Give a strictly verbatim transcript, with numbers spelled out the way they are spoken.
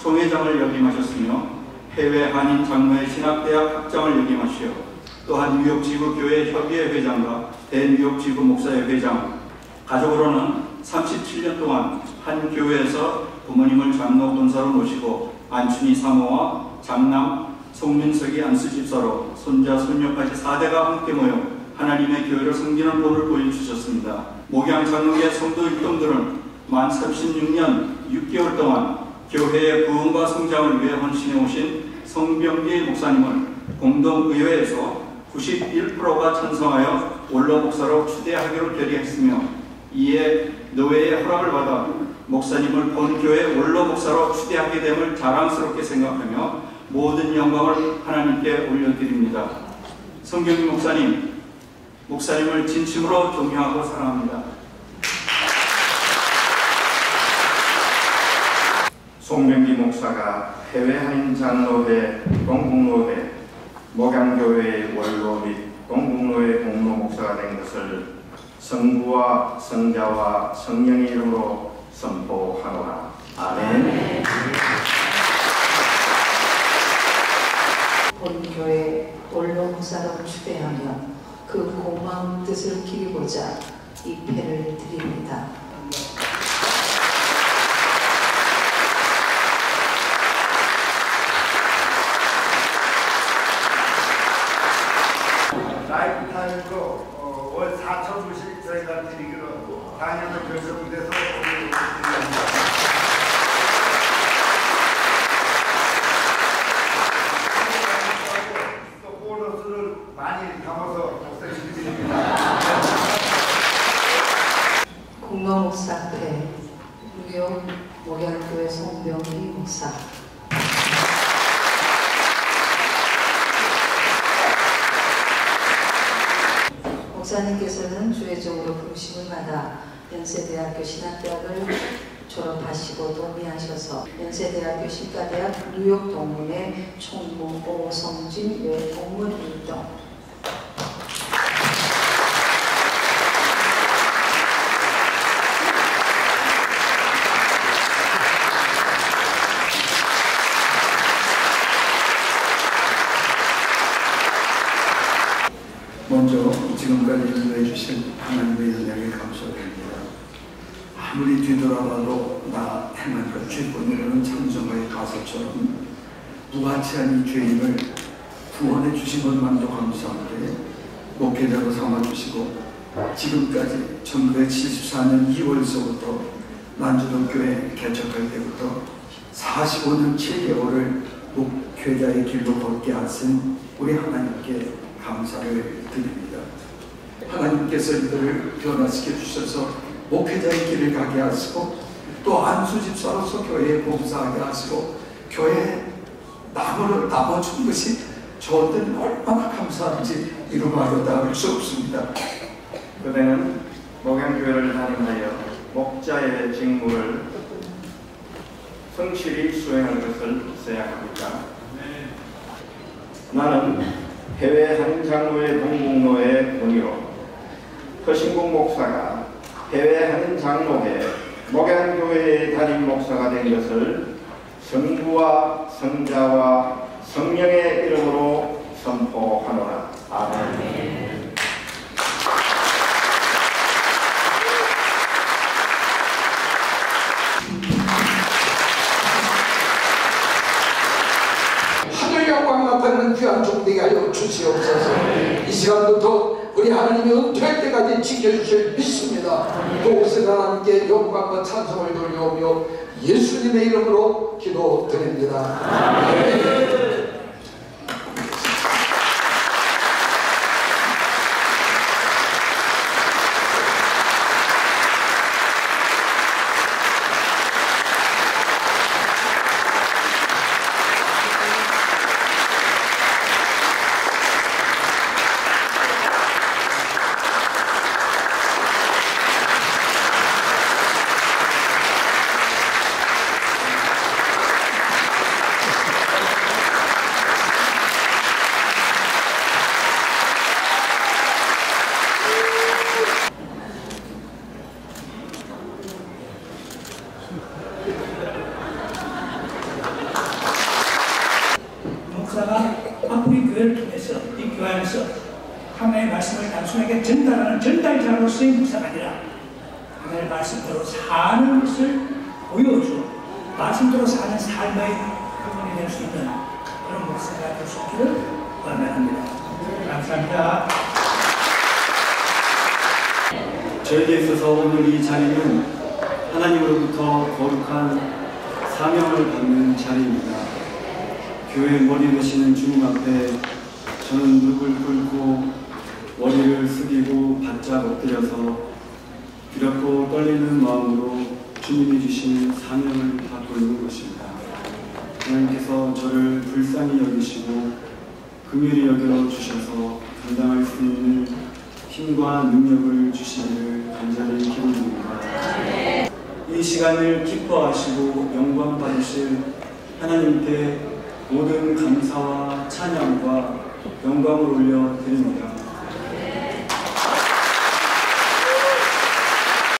총회장을 역임하셨으며 해외 한인 장로회 신학대학 학장을 역임하시어 또한 뉴욕 지부 교회 협의회 회장과 대뉴욕 지부 목사회 회장, 가족으로는 삼십칠 년 동안 한 교회에서 부모님을 장로 본사로 모시고 안춘희 사모와 장남 송민석이 안수집사로 손자 손녀까지 사 대가 함께 모여 하나님의 교회를 섬기는 본을 보여주셨습니다. 목양 장로계 성도 일동들은 만 삼십육 년 육 개월 동안 교회의 부흥과 성장을 위해 헌신해 오신 성병기 목사님을 공동의회에서 구십일 퍼센트가 찬성하여 원로 목사로 추대하기로 결의했으며 이에 노회의 허락을 받아 목사님을 본교회 원로 목사로 추대하게 됨을 자랑스럽게 생각하며 모든 영광을 하나님께 올려드립니다. 성경기 목사님, 목사님을 진심으로 존경하고 사랑합니다. 송명기 목사가 해외 한인 장로회, 동북로회, 목양교회의 원로 및 동북로회 공로 목사가 된 것을 성부와 성자와 성령의 이름으로 선포하노라. 아멘. 본교회 원로 목사로 추대하며 그 고마운 뜻을 기리고자 이 패를 드립니다. 라이프타임으로 어, 월 사천 불씩 저희가 드리기로 당연히 결정돼서 드립니다. 보너스를 많이 담아서 드립니다. 공로 목사패 뉴욕 목양교회 송병기 목사. 목사님께서는 주회적으로 부르심을 받아 연세대학교 신학대학을 졸업하시고 동의하셔서 연세대학교 신과대학 뉴욕 동문회 총무 오성진 외 공문 일동 먼저 지금까지 인도해 주신 하나님의 은혜에 감사드립니다. 아무리 뒤돌아봐도 나 행한 것 죄권이라는 찬송가의 가사처럼 무가치한 이 죄인을 구원해 주신 것만도 감사한데 목회자로 삼아주시고 지금까지 천구백칠십사 년 이월서부터 난주동교회 개척할 때부터 사십오 년 칠 개월을 목회자의 길로 걷게 하신 우리 하나님께 감사를 드립니다. 하나님께서 이들을 변화시켜 주셔서 목회자의 길을 가게 하시고 또 안수집사로서 교회에 봉사하게 하시고 교회에 나무를 나눠준 것이 저들은 얼마나 감사한지 이루 말로 닿을 수 없습니다. 그대는 목양교회를 담임하여 목자의 직무를 성실히 수행할 것을 생각합니다. 나는 해외 한인 장로회 동북로회 본의로 허신국 목사가 해외 한인 장로회 목양교회의 담임 목사가 된 것을 성부와 성자와 성령의 이름으로 선포하노라. 아멘. 하늘 영광 나타나는 귀한 족되게 하여 주시옵소서. 이 시간부터 우리 하나님이 은퇴할 때까지 지켜주실 믿습니다. 그곳에 하나님께 영광과 찬송을 돌려오며 예수님의 이름으로 기도드립니다. 아멘. 교회를 통해서 이 교회 안에서 하나님의 말씀을 단순하게 전달하는 전달자로서의 목사가 아니라 하나님의 말씀대로 사는 것을 보여줘 말씀대로 사는 삶의 표본이 될 수 있는 그런 목사가 될 수 있기를 원합니다. 감사합니다. 저에게 있어서 오늘 이 자리는 하나님으로부터 거룩한 사명을 받는 자리입니다. 교회 머리 되시는 주님 앞에 저는 무릎을 꿇고 머리를 숙이고 바짝 엎드려서 두렵고 떨리는 마음으로 주님이 주신 사명을 받고 있는 것입니다. 하나님께서 저를 불쌍히 여기시고 긍휼히 여겨 주셔서 감당할 수 있는 힘과 능력을 주시기를 간절히 기도드립니다. 이 시간을 기뻐하시고 영광 받으실 하나님께 모든 감사와 찬양과 영광을 올려 드립니다.